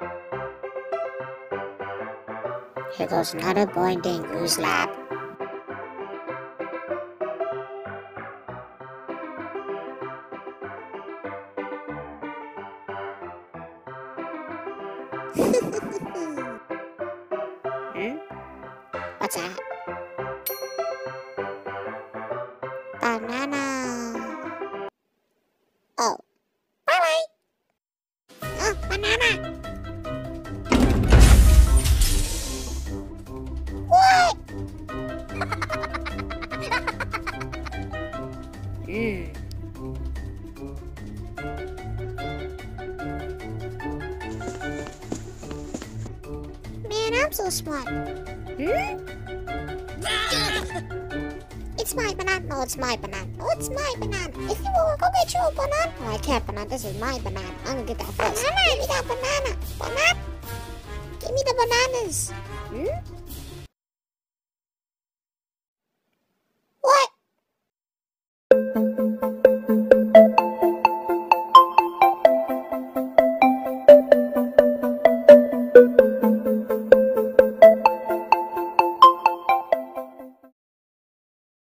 Here goes another boy in Dingu's lab. What's that? Banana. Oh. Bye-bye. Oh, banana. What? Man, I'm so smart. It's my banana. No, it's my banana. No, it's my banana. If you want, go get your banana. No, I can't banana. This is my banana. I'm gonna get that first. Banana. Give me that banana. Banana. Give me the bananas.